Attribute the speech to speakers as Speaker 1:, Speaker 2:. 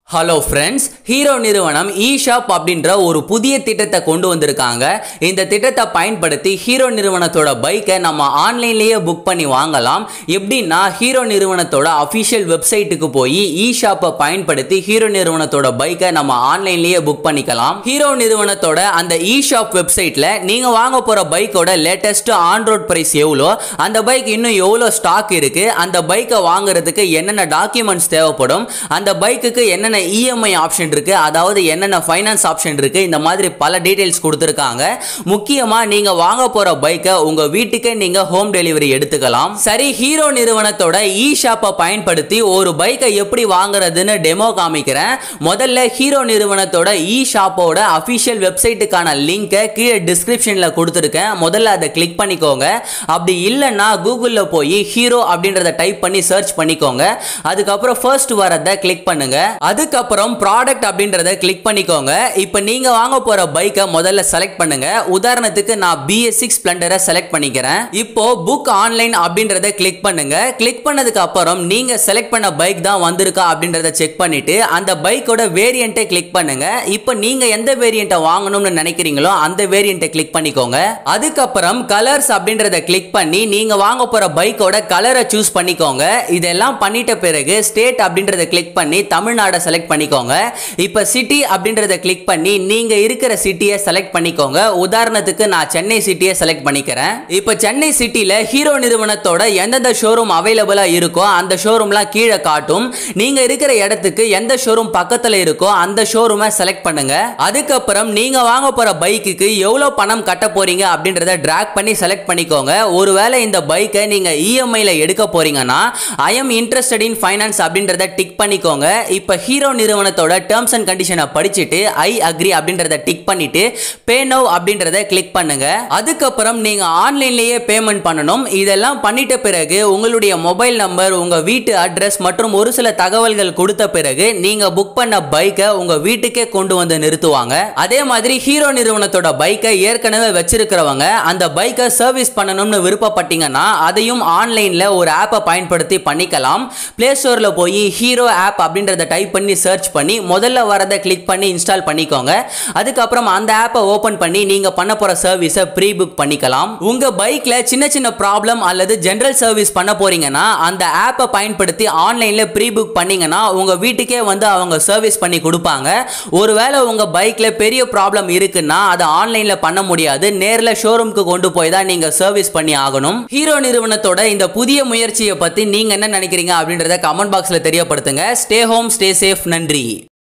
Speaker 1: Hello friends, hero நிறுவனம் இ-ஷாப் அப்படின்ற ஒரு புதிய திட்டத்தை கொண்டு வந்திருக்காங்க. இந்த திட்டத்தை பயன்படுத்தி ஹீரோ நிறுவனத்தோட பைக்கை நம்ம ஆன்லைன்லேயே புக் பண்ணி வாங்கலாம். எப்படின்னா, ஹீரோ நிறுவனத்தோட அஃபிஷியல் வெப்சைட்டுக்கு போய் இ-ஷாப்பை பயன்படுத்தி ஹீரோ நிறுவனத்தோட பைக்கை நம்ம ஆன்லைன்லேயே புக் பண்ணிக்கலாம். ஹீரோ நிறுவனத்தோட அந்த இ-ஷாப் வெப்சைட்டில் நீங்கள் வாங்க போகிற பைக்கோட லேட்டஸ்ட் ஆன் ரோட் பிரைஸ் எவ்வளோ, அந்த பைக் இன்னும் எவ்வளோ ஸ்டாக் இருக்குது, அந்த பைக்கை வாங்குறதுக்கு என்னென்ன டாக்குமெண்ட்ஸ் தேவைப்படும், அந்த பைக்குக்கு என்னென்ன இஎம்ஐ ஆப்ஷன் இருக்கு, அதாவது என்னென்ன ஃபைனான்ஸ் ஆப்ஷன் இருக்கு, இந்த மாதிரி பல டீடைல்ஸ் கொடுத்திருக்காங்க. முக்கியமா நீங்க வாங்க போற பைக்கை உங்க வீட்டுக்கே நீங்க ஹோம் டெலிவரி எடுத்துக்கலாம். சரி, ஹீரோ நிறுவனத்தோட இ-ஷாப்பை பயன்படுத்தி ஒரு பைக்கை எப்படி வாங்குறதுன்னு டெமோ காமிக்கிறேன். முதல்ல ஹீரோ நிறுவனத்தோட இ-ஷாப்போட அபிஷியல் வெப்சைட்டுக்கான லிங்கை கீழே டிஸ்கிரிப்ஷன்ல கொடுத்திருக்கேன். முதல்ல அதை கிளிக் பண்ணிக்கோங்க. அப்படி இல்லைன்னா கூகுள்ல போய் ஹீரோ அப்படின்றத டைப் பண்ணி சர்ச் பண்ணிக்கோங்க. அதுக்கப்புறம் ஃபர்ஸ்ட் வரதை கிளிக் பண்ணுங்க. அதுக்கப்புறம் ப்ராடக்ட் அப்படின்றத கிளிக் பண்ணிக்கோங்க. இப்போ நீங்க வாங்க போற பைக்கை முதல்ல செலக்ட் பண்ணுங்க. உதாரணத்துக்கு நான் BS6 ஸ்ப்ளெண்டரை செலக்ட் பண்ணிக்கிறேன். இப்போ புக் ஆன்லைன் அப்படின்றத கிளிக் பண்ணுங்க. கிளிக் பண்ணதுக்கு அப்புறம் நீங்க செலக்ட் பண்ண பைக் தான் வந்திருக்கா அப்படின்றத செக் பண்ணிட்டு அந்த பைக்கோட வேரியண்ட்டை கிளிக் பண்ணுங்க. இப்போ நீங்க எந்த வேரியண்ட்டை வாங்கணும்னு நினைக்கிறீங்களோ அந்த வேரியண்ட்டை கிளிக் பண்ணிக்கோங்க. அதுக்கப்புறம் கலர்ஸ் அப்படின்றத கிளிக் பண்ணி நீங்க வாங்க போற பைக்கோட கலரை சூஸ் பண்ணிக்கோங்க. இதெல்லாம் பண்ணிட்ட பிறகு ஸ்டேட் அப்படின்றத கிளிக் பண்ணி தமிழ்நாடு செலக்ட் பண்ணிக்கோங்க. இப்ப சிட்டி அப்படின்றத கிளிக் பண்ணி நீங்க இருக்கிற சிட்டியை செலக்ட் பண்ணிக்கோங்க. உதாரணத்துக்கு நான் சென்னை சிட்டியை செலக்ட் பண்ணிக்கிறேன். இப்ப சென்னை சிட்டில ஹீரோ நிறுவனத்தோட எந்தெந்த ஷோரூம் அவைலபிளா இருக்கோ அந்த ஷோரூம்லாம் கீழே காட்டும். நீங்க இருக்கிற இடத்துக்கு எந்த ஷோரூம் பக்கத்துல இருக்கோ அந்த ஷோரூமை செலக்ட் பண்ணுங்க. அதுக்கப்புறம் நீங்க வாங்க போற பைக்குக்கு எவ்வளவு பணம் கட்ட போறீங்க அப்படின்றத டிராக் பண்ணி செலக்ட் பண்ணிக்கோங்க. ஒருவேளை இந்த பைக்கை நீங்க இஎம்ஐல எடுக்க போறீங்கன்னா I am interested in finance அப்படின்றத டிக் பண்ணிக்கோங்க. இப்ப ஹீரோ நிறுவனத்தோட டர்ம்ஸ் அண்ட் கண்டிஷனை படிச்சுட்டு ஐ அக்ரி அப்படின்றத டிக் பண்ணிட்டு பே நவ் அப்படின்றத கிளிக் பண்ணுங்க. அதுக்கப்புறம் நீங்க ஆன்லைன்லயே பேமெண்ட் பண்ணணும். இதெல்லாம் பண்ணிட்ட பிறகு உங்களுடைய மொபைல் நம்பர், உங்க வீட்டு அட்ரஸ் மற்றும் ஒரு சில தகவல்கள் கொடுத்த பிறகு நீங்க புக் பண்ண பைக்கை உங்க வீட்டுக்கே கொண்டு வந்து நிறுத்துவாங்க. அதே மாதிரி ஹீரோ நிறுவனத்தோட பைக்கை ஏற்கனவே வச்சிருக்கிறவங்க அந்த பைக்கை சர்வீஸ் பண்ணணும்னு விருப்பப்பட்டீங்கன்னா அதையும் ஆன்லைன்ல ஒரு ஆப்பை பயன்படுத்தி பண்ணிக்கலாம். பிளே ஸ்டோர்ல போய் ஹீரோ ஆப் அப்படின்றத டைப் பண்ணி சர்ச் பண்ணி முதல்ல வரதை கிளிக் பண்ணி இன்ஸ்டால் பண்ணிக்கோங்க. அதுக்கப்புறம் அந்த ஆப்பை ஓபன் பண்ணி நீங்க பண்ண போற சர்வீஸை ப்ரீ புக் பண்ணிக்கலாம். உங்க பைக்ல சின்ன சின்ன ப்ராப்ளம் அல்லது ஜெனரல் சர்வீஸ் பண்ண போறீங்கன்னா அந்த ஆப்பை பயன்படுத்தி ஆன்லைன்ல ப்ரீ புக் பண்ணீங்கன்னா உங்க வீட்டுக்கே வந்து அவங்க சர்வீஸ் பண்ணி கொடுப்பாங்க. ஒருவேளை உங்க பைக்ல பெரிய ப்ராப்ளம் இருக்குன்னா அதை ஆன்லைன்ல பண்ண முடியாது, நேர்ல ஷோரூம்க்கு கொண்டு போய் தான் நீங்க சர்வீஸ் பண்ணி ஆகணும். ஹீரோ நிறுவனத்தோட இந்த புதிய முயற்சியை பத்தி நீங்க என்ன நினைக்கிறீங்க அப்படின்றத கமெண்ட் பாக்ஸ்ல தெரியப்படுத்துங்க. Stay home, stay safe. நன்றி.